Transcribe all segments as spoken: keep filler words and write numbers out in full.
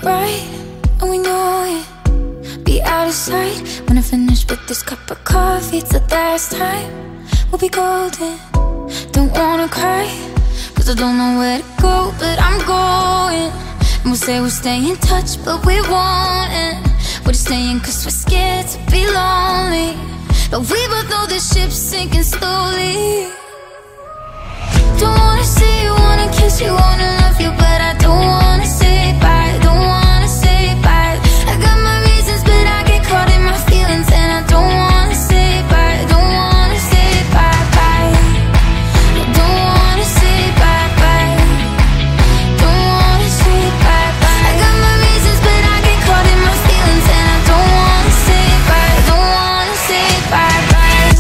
bright, and we know it. Be out of sight when I finish with this cup of coffee. It's the last time we'll be golden. Don't wanna cry, cause I don't know where to go, but I'm going. And we'll say we'll stay in touch, but we won't. And we're just staying cause we're scared to be lonely. But we both know the ship's sinking slowly. Don't wanna see you, wanna kiss you, wanna love you, but I don't wanna say bye, don't wanna say bye. I got my reasons, but I get caught in my feelings, and I don't wanna say bye, don't wanna say bye bye. I don't wanna say bye bye, don't wanna say bye bye. I got my reasons, but I get caught in my feelings, and I don't wanna say bye, don't wanna say bye bye.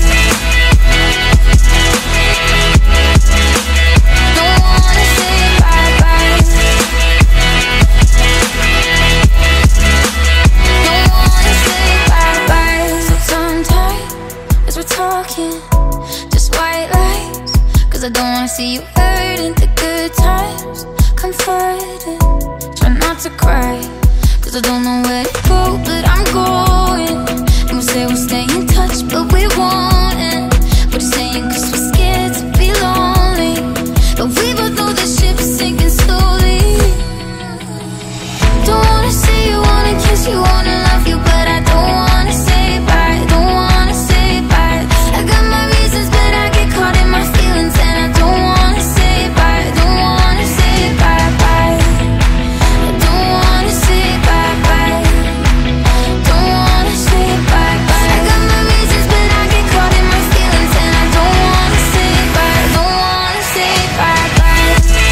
Just white lies, cause I don't wanna see you hurting. The good times comforting. Try not to cry, cause I don't know where to go, but I'm going. And we'll say we'll stay in touch, but we won't. And we're just saying cause we're scared to be lonely. But we both know the ship's sinking slowly. Don't wanna see you, wanna kiss you, wanna love you, but I don't wanna say bye, don't wanna say bye. I got my reasons, but I get caught in my feelings, and I don't wanna say bye, don't wanna say bye bye. I don't wanna say bye bye, don't wanna say bye bye. I got my reasons, but I get caught in my feelings, and I don't wanna say bye, don't wanna say bye bye.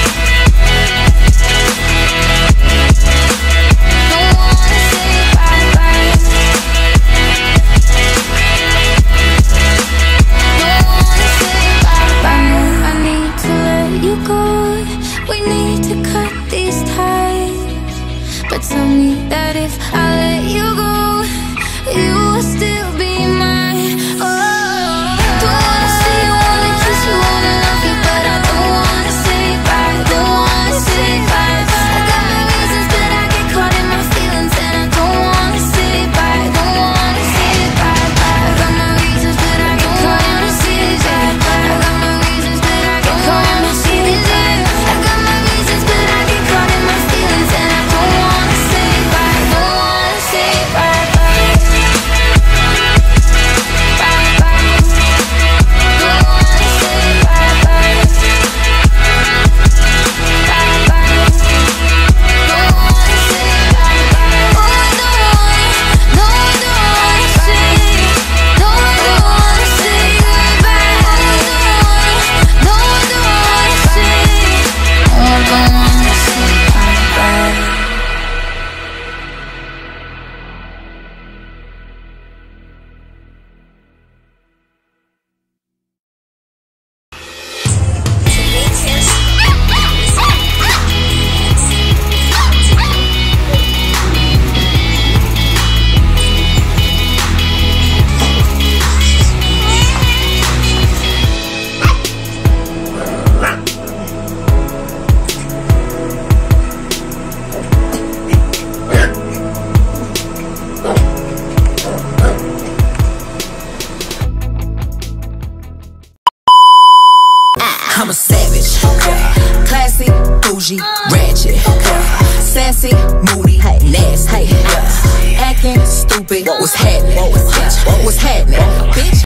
Don't wanna say bye bye. I need to let you go. We need to cut these ties. But tell me that if I let you go, you will still be mine. Oh, don't wanna see you, wanna kiss you, wanna love you, but I don't wanna say bye, don't wanna say bye. I got my reasons, but I get caught in my feelings, and I don't wanna say bye, don't wanna say bye bye. I got my reasons, but I get caught in my feelings, I got my reasons, but I get caught in my feelings. I got my reasons, but I get caught in my feelings, and I don't wanna say bye, don't wanna say bye bye. Bye bye. Don't wanna say bye bye. Bye bye. Don't wanna say bye bye. Oh, I don't wanna, no, I don't wanna say, no, I don't wanna say goodbye. Oh, I don't wanna, no, I don't wanna say, oh, I don't wanna say bye bye. I'm a savage, okay. Classy, bougie, ratchet, okay. Sassy, moody, hey. Nasty, hey. Yeah. Acting stupid. What was happening? What was, what was happening? Bitch,